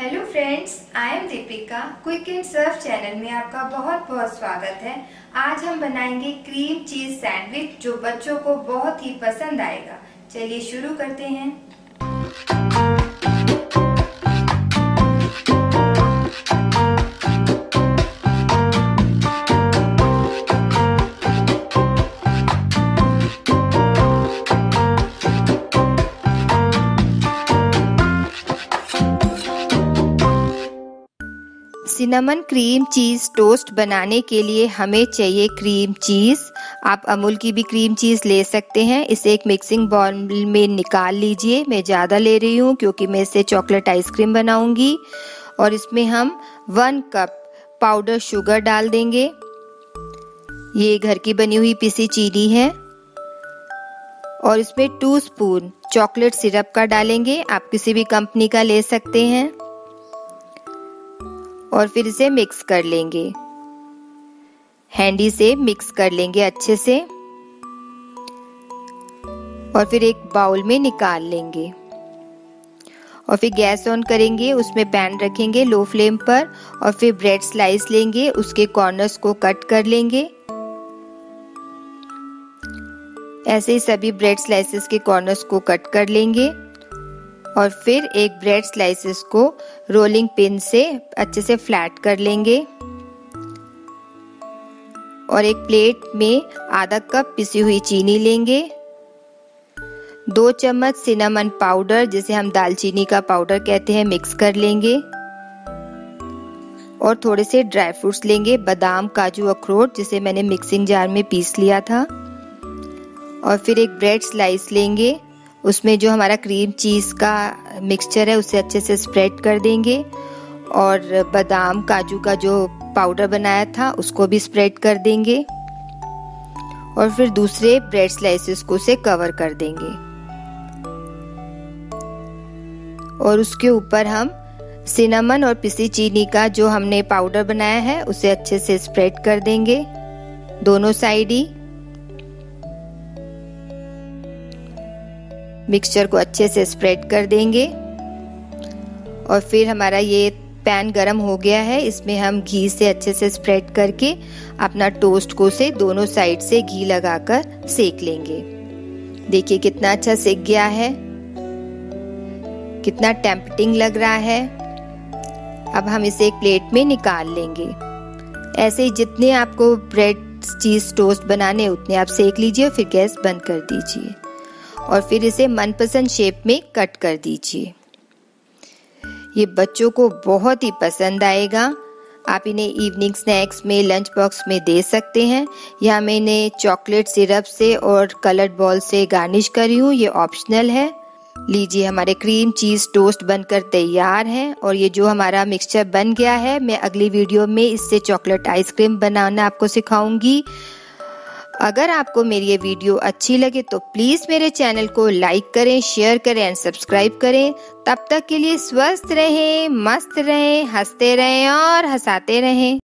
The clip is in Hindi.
Hello friends, I am Deepika. Quick and serve channel में आपका बहुत बहुत स्वागत है। आज हम बनाएंगे क्रीम चीज सैंडविच जो बच्चों को बहुत ही पसंद आएगा। चलिए शुरू करते हैं। सिनेमन क्रीम चीज़ टोस्ट बनाने के लिए हमें चाहिए क्रीम चीज़। आप अमूल की भी क्रीम चीज़ ले सकते हैं। इसे एक मिक्सिंग बाउल में निकाल लीजिए। मैं ज़्यादा ले रही हूँ क्योंकि मैं इससे चॉकलेट आइसक्रीम बनाऊंगी। और इसमें हम 1 कप पाउडर शुगर डाल देंगे। ये घर की बनी हुई पिसी चीनी है। और इसमें 2 स्पून चॉकलेट सिरप का डालेंगे। आप किसी भी कंपनी का ले सकते हैं। और फिर इसे मिक्स कर लेंगे। हैंडी से मिक्स कर लेंगे अच्छे से। और फिर एक बाउल में निकाल लेंगे। और फिर गैस ऑन करेंगे, उसमें पैन रखेंगे लो फ्लेम पर। और फिर ब्रेड स्लाइस लेंगे, उसके कॉर्नर्स को कट कर लेंगे। ऐसे ही सभी ब्रेड स्लाइसेस के कॉर्नर्स को कट कर लेंगे। और फिर एक ब्रेड स्लाइसेस को रोलिंग पिन से अच्छे से फ्लैट कर लेंगे। और एक प्लेट में आधा कप पिसी हुई चीनी लेंगे। 2 चम्मच सिनेमन पाउडर, जिसे हम दालचीनी का पाउडर कहते हैं, मिक्स कर लेंगे। और थोड़े से ड्राई फ्रूट्स लेंगे, बादाम, काजू, अखरोट, जिसे मैंने मिक्सिंग जार में पीस लिया था। और फिर एक ब्रेड स्लाइस लेंगे, उसमें जो हमारा क्रीम चीज़ का मिक्सचर है उसे अच्छे से स्प्रेड कर देंगे। और बादाम, काजू का जो पाउडर बनाया था उसको भी स्प्रेड कर देंगे। और फिर दूसरे ब्रेड स्लाइसेस को से कवर कर देंगे। और उसके ऊपर हम सिनेमन और पिसी चीनी का जो हमने पाउडर बनाया है उसे अच्छे से स्प्रेड कर देंगे दोनों साइड ही। मिक्सचर को अच्छे से स्प्रेड कर देंगे। और फिर हमारा ये पैन गरम हो गया है। इसमें हम घी से अच्छे से स्प्रेड करके अपना टोस्ट को से दोनों साइड से घी लगाकर सेक लेंगे। देखिए कितना अच्छा सेक गया है, कितना टेम्पटिंग लग रहा है। अब हम इसे एक प्लेट में निकाल लेंगे। ऐसे ही जितने आपको ब्रेड चीज टोस्ट बनाने उतने आप सेक लीजिए। फिर गैस बंद कर दीजिए। और फिर इसे मनपसंद शेप में कट कर दीजिए। ये बच्चों को बहुत ही पसंद आएगा। आप इन्हें इवनिंग स्नैक्स में, लंच बॉक्स में दे सकते हैं। यहाँ मैंने चॉकलेट सिरप से और कलर्ड बॉल से गार्निश करी हूँ, ये ऑप्शनल है। लीजिए, हमारे क्रीम चीज टोस्ट बनकर तैयार है। और ये जो हमारा मिक्सचर बन गया है, मैं अगली वीडियो में इससे चॉकलेट आइसक्रीम बनाना आपको सिखाऊंगी। अगर आपको मेरी ये वीडियो अच्छी लगे तो प्लीज़ मेरे चैनल को लाइक करें, शेयर करें एंड सब्सक्राइब करें। तब तक के लिए स्वस्थ रहें, मस्त रहें, हंसते रहें और हंसाते रहें।